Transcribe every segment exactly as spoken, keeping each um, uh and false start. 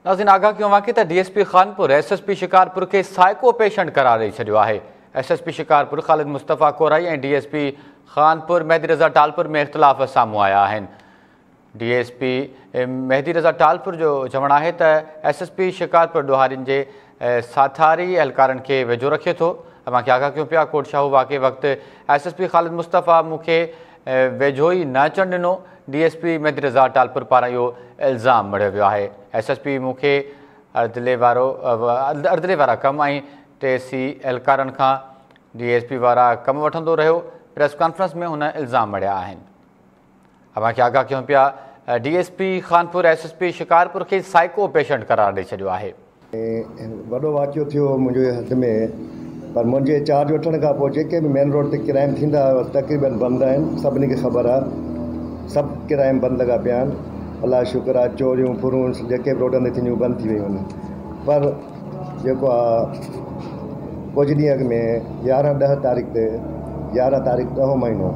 नाज़रीन आगाह कयूं आहे त DSP Khanpur S S P Shikarpur के साइको पेशेंट करार ॾेई छॾियो आहे। S S P Shikarpur Khalid Mustafa Korai ऐं डीएसपी खानपुर मेहदी रज़ा टालपुर में इख़्तिलाफ़ साम्हूं आया आहिनि। डीएसपी मेहदी रज़ा टालपुर जो चवणु आहे त एस एस पी शिकारपुर ॾोहारियुनि जे साथारी एहलकारनि खे वेझो रखे थो। असांखे आगाह कयूं पिया कोट शाहू वाक़े वक़्तु एस एस पी ख़ालिद मुस्तफ़ा मूंखे वेझो ई न अचणु ॾिनो। डीएसपी मेहदी रज़ा टालपुर पारां इहो इल्ज़ाम मढ़ियो वियो आहे। एस एस पी मूंखे अर्दले वारो अर्दले वारा कम ऐं टे सी एहलकारनि खां डीएसपी वारा कम वठंदो रहियो। प्रेस कॉन्फ्रेंस में हुन इल्ज़ाम मढ़िया आहिनि। असांखे आगाह कयूं पिया DSP Khanpur S S P Shikarpur खे साइको पेशेंट करार ॾेई छॾियो आहे। वॾो वाक़ियो थियो मुंहिंजे हथ में, पर मुंहिंजे चार्ज वठण खां पोइ जेके बि मेन रोड ते क्राइम थींदा तक़रीबन बंदि आहिनि। सभिनी खे ख़बर आहे सभु क्राइम बंदि लॻा पिया आहिनि। अलाह शुक्र आहे चोरियूं फुरूं जेके बि रोडनि ते थींदियूं बंदि थी वियूं आहिनि। पर जेको आहे कुझु ॾींहं अॻु में यारहं ॾह तारीख़ ते यारहं तारीख़ ॾहों महीनो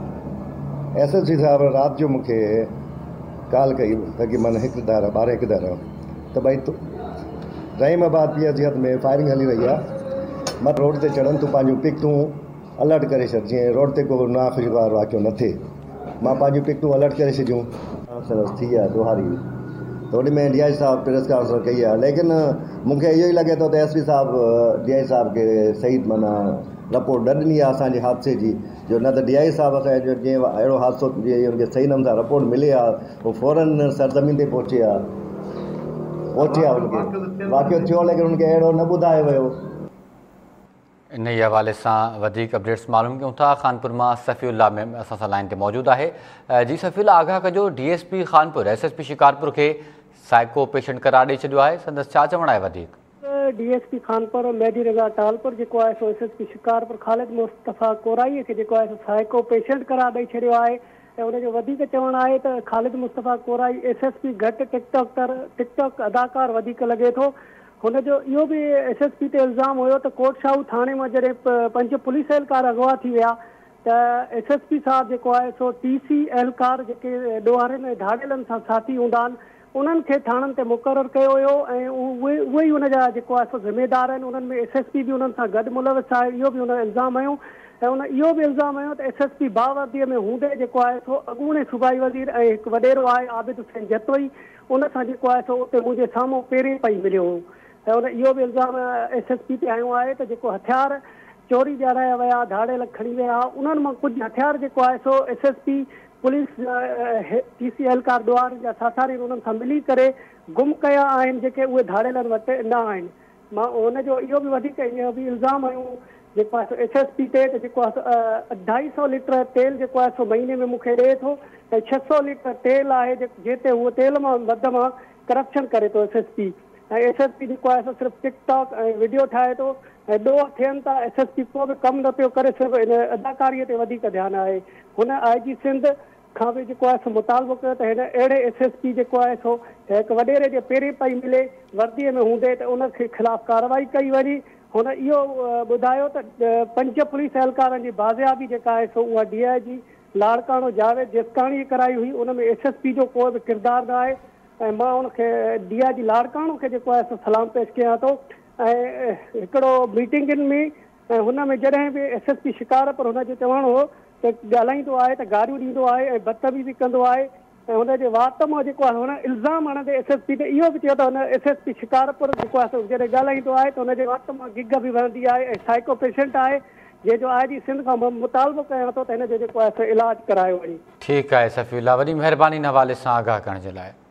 एस एस सी साहिब राति जो मूंखे कॉल कई तक़रीबन हिकु दर ॿारहें हिकु दर त भई रहीमाबाद पी एस जी हद में फायरिंग हली रही आहे, मां रोड ते चढ़नि तूं पंहिंजूं पिकटूं अलर्ट करे छॾ जीअं रोड ते को नाख़ुशगवार वाक़ियो न थिए। मां पंहिंजूं पिकटूं अलर्ट करे छॾियूं। सरस थी आहे ॾोहारी त उन में डी आई साहब प्रेस कॉन्फ्रेंस कई आहे, लेकिन मूंखे इहो ई लॻे थो त एस पी साहब डी आई साहब खे सही माना रिपोर्ट न ॾिनी आहे असांजे हादसे जी। जो न त डी आई साहब असांजो जीअं अहिड़ो हादसो जीअं हुनखे सही नमूने सां रिपोर्ट मिले आहे उहो फौरन सरज़मीन ते पहुचे आहे पहुचे आहे हुनखे वाक़ियो थियो, लेकिन हुनखे अहिड़ो न ॿुधायो वियो। इन ई हवाले सां वधीक अपडेट्स मालूम कयूं था। खानपुर मां सफ़ीउल्लाह में असां सां लाइन ते मौजूदु आहे। जी सफ़ीउल्लाह, आगाह कजो DSP Khanpur S S P Shikarpur खे साइको पेशेंट करार ॾेई छॾियो आहे, संदसि छा चवणु आहे वधीक? डीएसपी खानपुर मेहदी रज़ा टालपुर जेको आहे सो S S P Shikarpur Khalid Mustafa Core i खे जेको आहे सो साइको पेशेंट करार ॾेई छॾियो आहे। ऐं हुनजो वधीक चवणु आहे त Khalid Mustafa Korai S S P घटि टिकटॉकर टिकटॉक अदाकार वधीक लॻे थो। हुनजो इहो बि एस एस पी ते इल्ज़ाम हुयो त कोट शाहू थाणे मां जॾहिं पंज पुलिस एहलकार अगवा थी विया त एस एस पी साहब जेको आहे सो टी सी एहलकार जेके ॾोहारियुनि ऐं धाड़ियलनि सां साथी हूंदा आहिनि उन्हनि खे थाणनि ते मुक़ररु कयो हुयो ऐं उहे उहे ई हुनजा जेको आहे सो ज़िमेदार आहिनि। उन्हनि में एस एस पी बि उन्हनि सां गॾु मुलविस आहे, इहो बि हुन इल्ज़ाम हुयो। ऐं हुन इहो बि इल्ज़ाम हुयो त एस एस पी बावर्दीअ में हूंदे जेको आहे सो अॻूणे सूबाई वज़ीर ऐं हिकु वॾेरो आहे आबिद हुसैन जतोई उन सां जेको आहे सो उते मुंहिंजे साम्हूं पहिरीं पई मिलियो हो। ऐं हुन इहो बि इल्ज़ाम एस एस पी ते आयो आहे त जेको हथियार चोरी ॼाणाया विया धाड़ियल खणी विया उन्हनि मां कुझु हथियार जेको आहे सो S S P police T C एहलकार ॾोहार जा साथारी उन्हनि सां मिली करे गुम कया आहिनि जेके उहे धाड़ियलनि वटि न आहिनि। मां हुनजो इहो बि वधीक इहो बि इल्ज़ाम हुयो जेको आहे सो एस एस पी ते त जेको आहे अढाई सौ लीटर तेल जेको आहे सो महीने में मूंखे ॾिए थो ऐं छह सौ लीटर तेल आहे जिते उहो तेल मां वध मां करप्शन करे थो एस एस पी। ऐं एस एस पी जेको आहे सो सिर्फ़ु टिकटॉक ऐं वीडियो ठाहे थो ऐं ॾोह थियनि था। एस एस पी को बि कमु न पियो करे, सिर्फ़ु इन अदाकारीअ ते वधीक ध्यानु आहे। हुन आई जी सिंध खां बि जेको आहे सो मुतालबो कयो त हिन अहिड़े एस एस पी जेको आहे सो हिकु वॾेरे जे पहिरीं पई मिले वर्दीअ में हूंदे त उनखे ख़िलाफ़ु कार्रवाई कई वञे। हुन इहो ॿुधायो त पंज पुलिस एहलकारनि जी बाज़ियाबी जेका आहे सो उहा D I G Larkana Javed Jiskani कराई हुई। उन में एस एस पी जो को बि किरदारु न आहे ऐं मां हुनखे डी आई जी लाड़काणो खे जेको आहे सो सलाम पेश कयां थो। ऐं हिकिड़ो मीटिंगुनि में ऐं हुन में जॾहिं B S S P Shikarpur हुनजो चवणु हो त ॻाल्हाईंदो आहे त गारियूं ॾींदो आहे ऐं बदतमीज़ी कंदो आहे ऐं हुनजे वात मां जेको आहे हुन इल्ज़ाम हणंदे एस एस पी ते इहो बि चयो त हुन एस एस पी शिकारपुर जेको आहे सो जॾहिं ॻाल्हाईंदो आहे त हुनजे वात मां गिग बि वहंदी आहे ऐं साइको पेशेंट आहे जंहिंजो आई जी सिंध खां मुतालबो कयां थो त हिनजो जेको आहे सो इलाजु करायो वञे। ठीकु आहे सफ़ीउल्लाह, वॾी महिरबानी हिन हवाले सां आगाह करण जे लाइ।